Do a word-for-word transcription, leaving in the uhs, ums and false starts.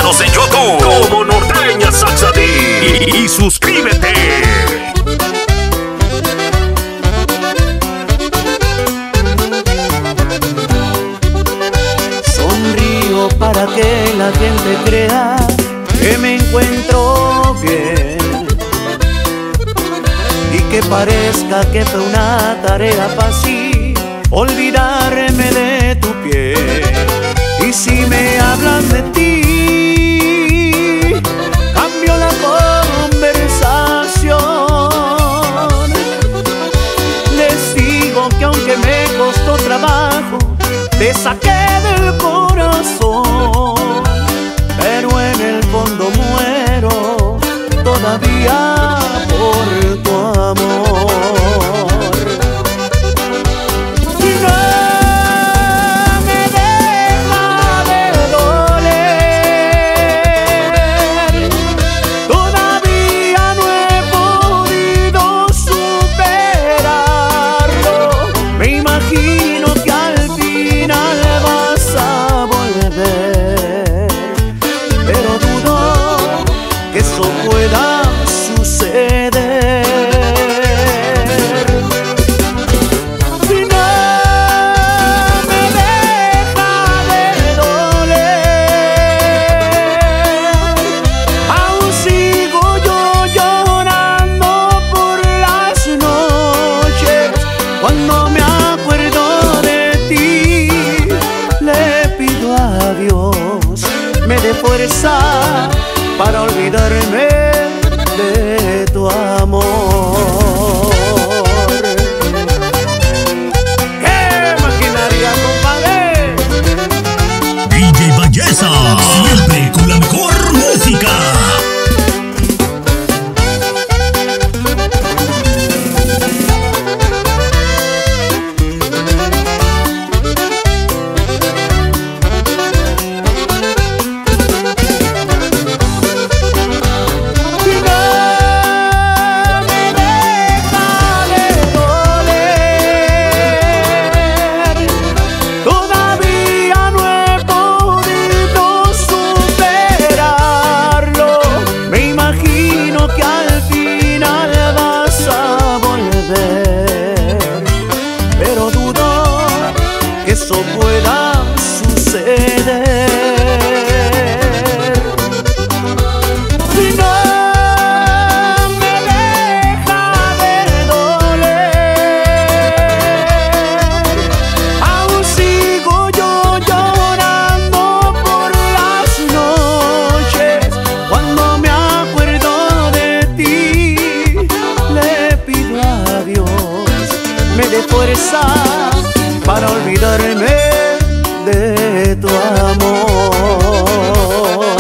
Síguenos en YouTube como Norteña Saxadí y, y suscríbete. Sonrío para que la gente crea que me encuentro bien y que parezca que fue una tarea fácil olvidarme de tu piel. Y si me hablan de ti, cambio la conversación. Les digo que aunque me costó trabajo, te saqué del corazón, pero en el fondo muero todavía por tu amor. Fuerza para olvidarme de tu amor. ¡Qué maquinaria, compadre! D J Belleza, siempre con la mejor música. Eso pueda suceder. Si no me deja de doler, aún sigo yo llorando por las noches. Cuando me acuerdo de ti, le pido a Dios me dé fuerza para olvidarme de tu amor.